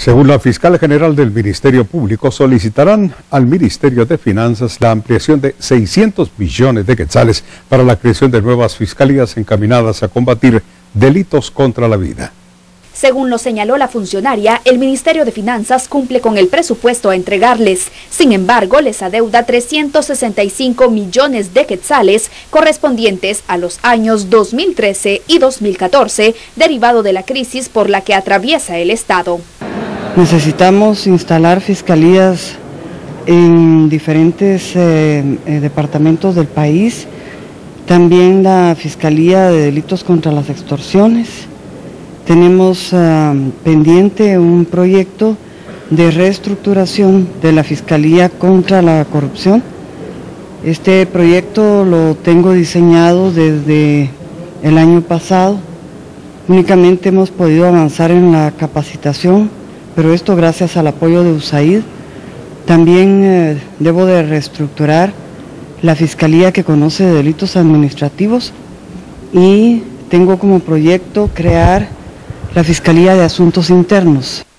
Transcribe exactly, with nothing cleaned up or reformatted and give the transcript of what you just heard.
Según la fiscal general del Ministerio Público, solicitarán al Ministerio de Finanzas la ampliación de seiscientos millones de quetzales para la creación de nuevas fiscalías encaminadas a combatir delitos contra la vida. Según lo señaló la funcionaria, el Ministerio de Finanzas cumple con el presupuesto a entregarles. Sin embargo, les adeuda trescientos sesenta y cinco millones de quetzales correspondientes a los años dos mil trece y dos mil catorce, derivado de la crisis por la que atraviesa el Estado. Necesitamos instalar fiscalías en diferentes eh, eh, departamentos del país, también la Fiscalía de Delitos contra las Extorsiones. Tenemos uh, pendiente un proyecto de reestructuración de la Fiscalía contra la Corrupción. Este proyecto lo tengo diseñado desde el año pasado. Únicamente hemos podido avanzar en la capacitación, pero esto gracias al apoyo de U S A I D. También eh, debo de reestructurar la Fiscalía que conoce de delitos administrativos y tengo como proyecto crear la Fiscalía de Asuntos Internos.